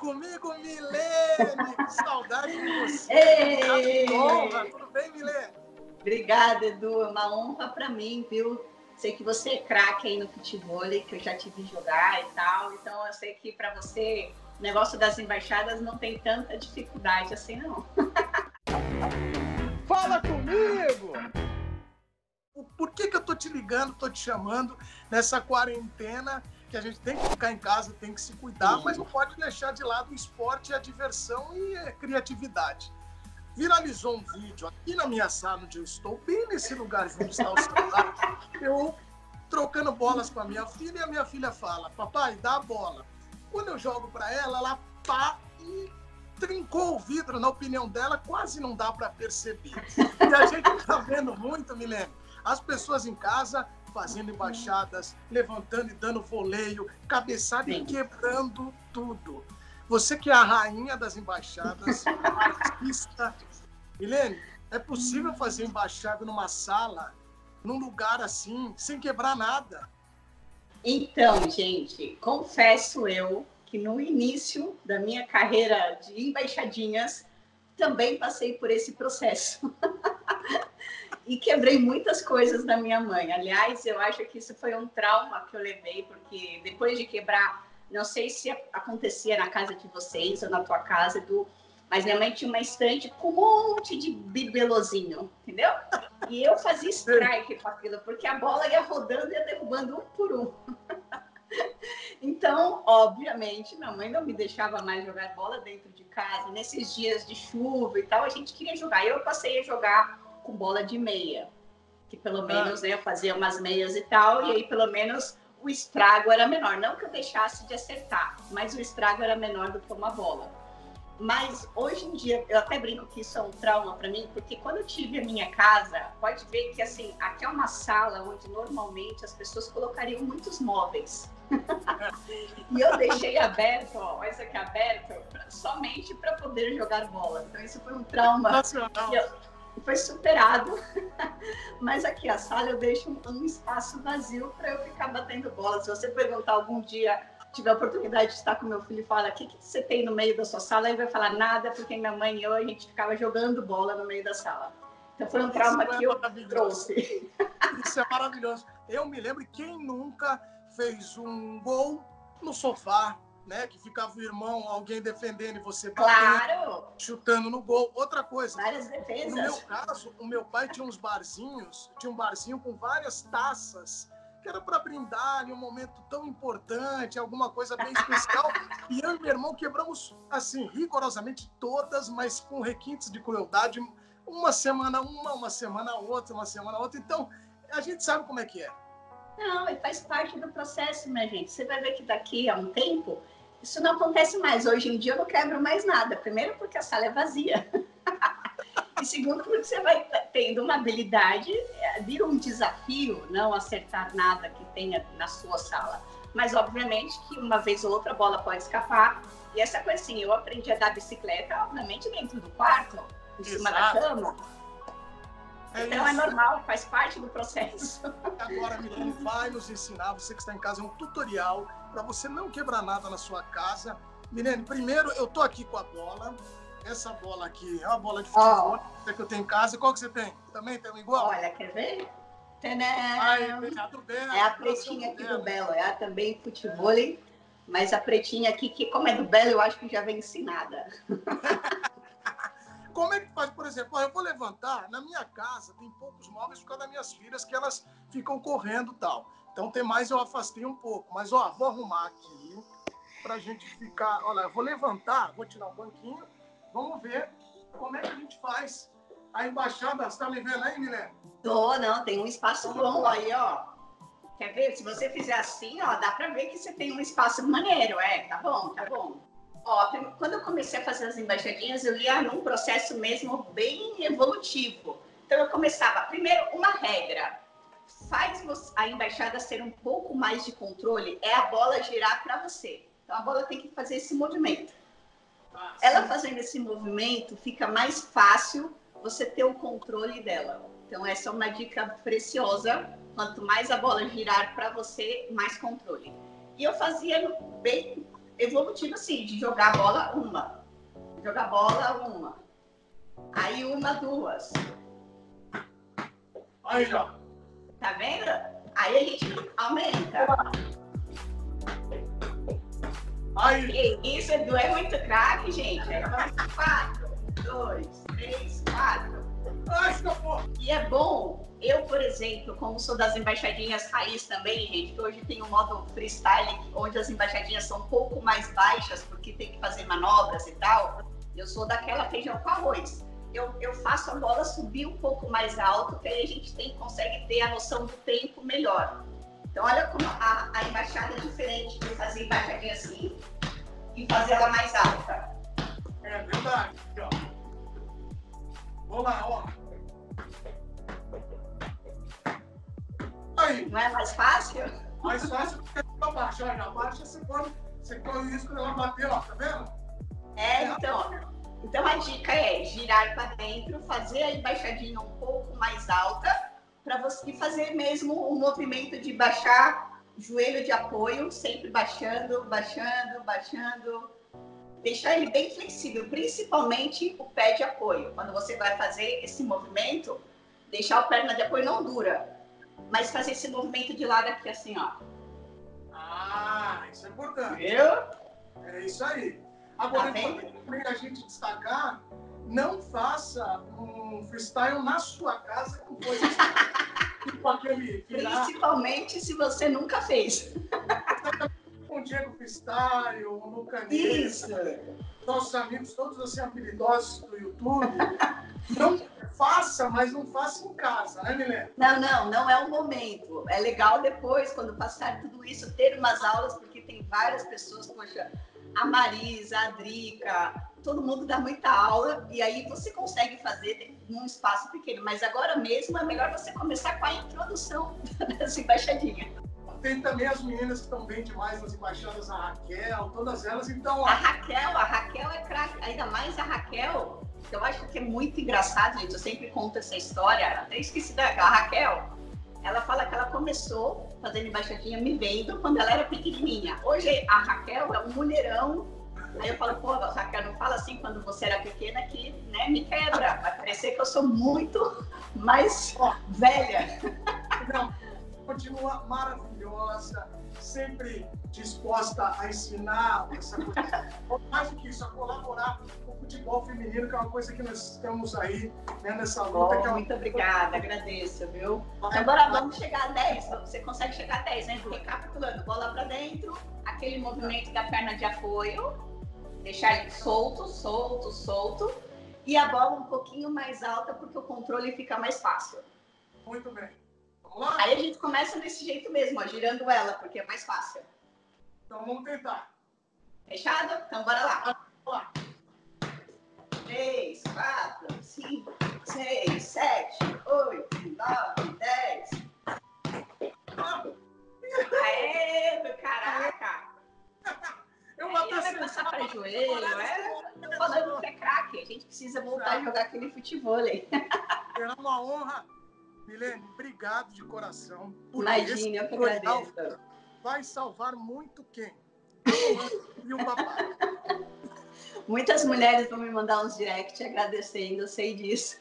comigo, Milene! Que saudade de você! Ei! Que honra! Tudo bem, Milene? Obrigada, Edu. É uma honra para mim, viu? Sei que você é craque aí no futebol, que eu já te vi jogar e tal. Então, eu sei que para você o negócio das embaixadas não tem tanta dificuldade assim, não. Fala comigo! Por que eu tô te ligando, tô te chamando nessa quarentena que a gente tem que ficar em casa, tem que se cuidar, mas não pode deixar de lado o esporte, a diversão e a criatividade. Viralizou um vídeo aqui na minha sala onde eu estou, bem nesse lugar onde está o celular, eu trocando bolas com a minha filha e a minha filha fala, papai, dá a bola. Quando eu jogo para ela pá e trincou o vidro, na opinião dela, quase não dá para perceber. E a gente está vendo muito, Milene, as pessoas em casa fazendo embaixadas, levantando e dando voleio, cabeçada e quebrando tudo. Você que é a rainha das embaixadas, artista. Milene, é possível fazer embaixada numa sala, num lugar assim, sem quebrar nada? Então, gente, confesso eu que no início da minha carreira de embaixadinhas, também passei por esse processo. E quebrei muitas coisas da minha mãe. Aliás, eu acho que isso foi um trauma que eu levei, porque depois de quebrar, não sei se acontecia na casa de vocês ou na tua casa, Edu, mas minha mãe tinha uma estante com um monte de bibelozinho, entendeu? E eu fazia strike com aquilo, porque a bola ia rodando e ia derrubando um por um. Então, obviamente, minha mãe não me deixava mais jogar bola dentro de casa. Nesses dias de chuva e tal, a gente queria jogar. Eu passei a jogar com bola de meia, que pelo menos, né, eu fazia umas meias e tal, e aí pelo menos o estrago era menor. Não que eu deixasse de acertar, mas o estrago era menor do que uma bola. Mas hoje em dia, eu até brinco que isso é um trauma para mim, porque quando eu tive a minha casa, pode ver que assim, aqui é uma sala onde normalmente as pessoas colocariam muitos móveis. E eu deixei aberto, ó, olha isso aqui aberto, somente para poder jogar bola. Então isso foi um trauma que foi superado. Mas aqui a sala eu deixo um espaço vazio para eu ficar batendo bola. Se você perguntar algum dia, tiver a oportunidade de estar com meu filho e falar o que você tem no meio da sua sala, ele vai falar nada, porque minha mãe e eu, a gente ficava jogando bola no meio da sala. Então foi um trauma que eu trouxe. Isso é maravilhoso. Eu me lembro, quem nunca fez um gol no sofá, né? Que ficava o irmão, alguém defendendo e você batendo, chutando no gol. Outra coisa, várias defesas. No meu caso, o meu pai tinha uns barzinhos, tinha um barzinho com várias taças, que era para brindar em um momento tão importante, alguma coisa bem especial. E eu e meu irmão quebramos, assim, rigorosamente todas, mas com requintes de crueldade. Uma semana uma semana outra, uma semana outra. Então, a gente sabe como é que é. Não, e faz parte do processo, minha gente. Você vai ver que daqui a um tempo, isso não acontece mais. Hoje em dia eu não quebro mais nada. Primeiro porque a sala é vazia. E segundo porque você vai tendo uma habilidade, vira um desafio não acertar nada que tenha na sua sala. Mas obviamente que uma vez ou outra a bola pode escapar. E essa coisa assim, eu aprendi a dar bicicleta, obviamente, dentro do quarto, em cima da cama. Então é normal, faz parte do processo. Agora a Milene vai nos ensinar, você que está em casa, um tutorial para você não quebrar nada na sua casa. Milene, primeiro eu tô aqui com a bola. Essa bola aqui é uma bola de futebol que eu tenho em casa. Qual que você tem? Também tem um igual? Olha, quer ver? É a pretinha aqui do Belo. É também futebol, mas a pretinha aqui, que como é do Belo, eu acho que já vem ensinada. Como é que faz, por exemplo, eu vou levantar, na minha casa tem poucos móveis por causa das minhas filhas, que elas ficam correndo e tal. Então tem mais, eu afastei um pouco. Mas, ó, vou arrumar aqui pra gente ficar... Olha, eu vou levantar, vou tirar um banquinho, vamos ver como é que a gente faz a embaixada. Você tá me vendo aí, Milene? Não, tem um espaço bom aí, ó. Quer ver? Se você fizer assim, ó, dá pra ver que você tem um espaço maneiro, tá bom, tá bom. Ó, quando eu comecei a fazer as embaixadinhas, eu ia num processo mesmo bem evolutivo. Então, eu começava, primeiro, uma regra. Faz a embaixada ser um pouco mais de controle, é a bola girar para você. Então, a bola tem que fazer esse movimento. Ela fazendo esse movimento, fica mais fácil você ter o controle dela. Então, essa é uma dica preciosa. Quanto mais a bola girar para você, mais controle. E eu fazia bem evolutivo assim, de jogar a bola uma, jogar bola uma, aí uma, duas. Aí, ó. Tá vendo? Aí a gente aumenta. Aí. Que isso, Edu, é muito craque, gente. Aí vai 4, 2, 3, 4. Ai, escapou. E é bom, eu, por exemplo, como sou das embaixadinhas raiz também, gente, que hoje tem um modo freestyle, onde as embaixadinhas são um pouco mais baixas, porque tem que fazer manobras e tal. Eu sou daquela feijão com arroz. Eu faço a bola subir um pouco mais alto, que aí a gente consegue ter a noção do tempo melhor. Então, olha como a embaixada é diferente de fazer embaixadinha assim e fazer ela mais alta. É verdade. Ó. Vamos lá, ó. Aí. Não é mais fácil? Mais fácil porque ela baixa. Olha, abaixa, você corre o risco dela bater, ó. Tá vendo? Então a dica é girar para dentro, fazer a embaixadinha um pouco mais alta, para você fazer mesmo o movimento de baixar o joelho de apoio, sempre baixando, baixando, baixando. Deixar ele bem flexível, principalmente o pé de apoio. Quando você vai fazer esse movimento, deixar o perna de apoio não dura, mas fazer esse movimento de lado aqui assim, ó. Ah, isso é importante. Viu? É isso aí. Agora, Tá importante a gente destacar, não faça um freestyle na sua casa com coisas tipo aquele... Principalmente se você nunca fez. Com o Diego Freestyle, o Lucaneta, Isso. nossos amigos todos assim habilidosos do YouTube. Não faça, mas não faça em casa, né, Milena? Não é o momento. É legal depois, quando passar tudo isso, ter umas aulas, porque tem várias pessoas, poxa, a Marisa, a Drica, todo mundo dá muita aula, e aí você consegue fazer num espaço pequeno. Mas agora mesmo é melhor você começar com a introdução dessa embaixadinha. Tem também as meninas que estão bem demais nas embaixadas, a Raquel, todas elas, então... Ó... A Raquel é craque, ainda mais a Raquel, que eu acho que é muito engraçado, gente, eu sempre conto essa história, até esqueci da Raquel, ela fala que ela começou fazendo embaixadinha me vendo quando ela era pequenininha. Hoje a Raquel é um mulherão, aí eu falo, pô, Raquel, não fala assim quando você era pequena que, né, me quebra, vai parecer que eu sou muito mais velha. Não. Continua maravilhosa, sempre disposta a ensinar essa coisa. Mais do que isso, a colaborar com o futebol feminino, que é uma coisa que nós estamos aí, né, nessa luta. Que é muito obrigada, agradeço, viu? Agora vamos chegar a 10. Você consegue chegar a 10, né? Recapitulando, bola para dentro, aquele movimento da perna de apoio, deixar ele solto, solto, solto, e a bola um pouquinho mais alta, porque o controle fica mais fácil. Muito bem. Aí a gente começa desse jeito mesmo, ó, girando ela, porque é mais fácil. Então vamos tentar. Fechado? Então bora lá. Vamos lá. 3, 4, 5, 6, 7, 8, 9, 10. Aê, meu caraca! Eu vai passar para joelho, Tô falando que é craque. A gente precisa voltar a jogar aquele futevôlei. É uma honra. Milene, obrigado de coração. Imagina, eu que agradeço. Vai salvar muito quem? E o papai. Muitas mulheres vão me mandar uns direct agradecendo, eu sei disso.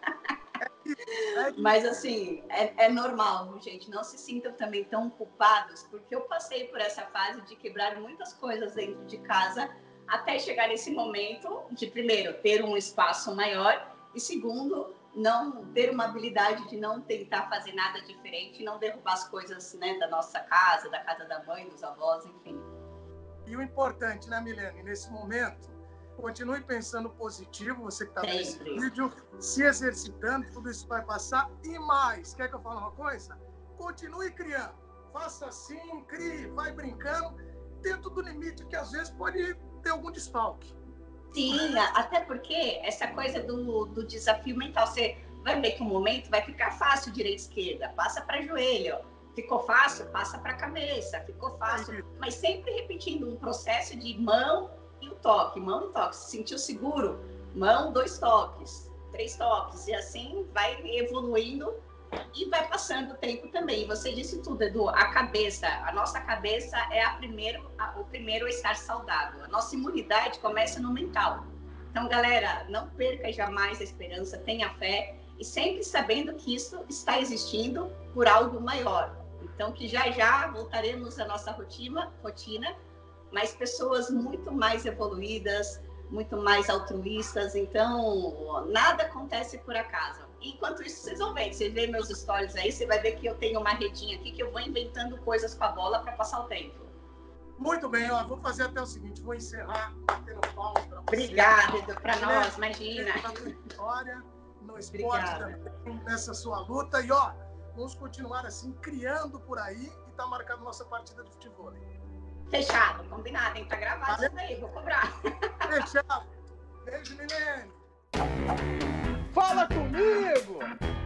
Mas assim, é normal, gente. Não se sintam também tão culpados, porque eu passei por essa fase de quebrar muitas coisas dentro de casa, até chegar nesse momento de, primeiro, ter um espaço maior e, segundo, não ter uma habilidade de não tentar fazer nada diferente, não derrubar as coisas, né, da nossa casa, da casa da mãe, dos avós, enfim. E o importante, né, Milene, nesse momento, continue pensando positivo, você que está vendo esse vídeo, se exercitando, tudo isso vai passar. E mais, quer que eu fale uma coisa? Continue criando. Faça assim, crie, vai brincando, dentro do limite que às vezes pode ter algum desfalque. Sim, até porque essa coisa do desafio mental, você vai ver que um momento vai ficar fácil direita-esquerda, passa para joelho, ficou fácil, passa para cabeça, ficou fácil, mas sempre repetindo um processo de mão e um toque, mão e toque. Se sentiu seguro, mão, 2 toques, 3 toques, e assim vai evoluindo E vai passando o tempo também. Você disse tudo, Edu. A nossa cabeça é o primeiro a estar saudável. A nossa imunidade começa no mental. Então, galera, não perca jamais a esperança, tenha fé e sempre sabendo que isso está existindo por algo maior. Então, que já voltaremos à nossa rotina, mas pessoas muito mais evoluídas, muito mais altruístas. Então, nada acontece por acaso. Enquanto isso, vocês vão ver. Você vê meus stories aí, você vai ver que eu tenho uma redinha aqui que eu vou inventando coisas com a bola para passar o tempo. Muito bem, ó, vou fazer até o seguinte, vou encerrar batendo palmas para você. Obrigada, Edu, para nós, imagina. Vitória no esporte também, nessa sua luta. E, ó, vamos continuar assim, criando por aí e tá marcando nossa partida de futebol. Fechado, combinado, hein? Tá gravado isso daí, vou cobrar. Fechado. Beijo, Milene. Fala comigo!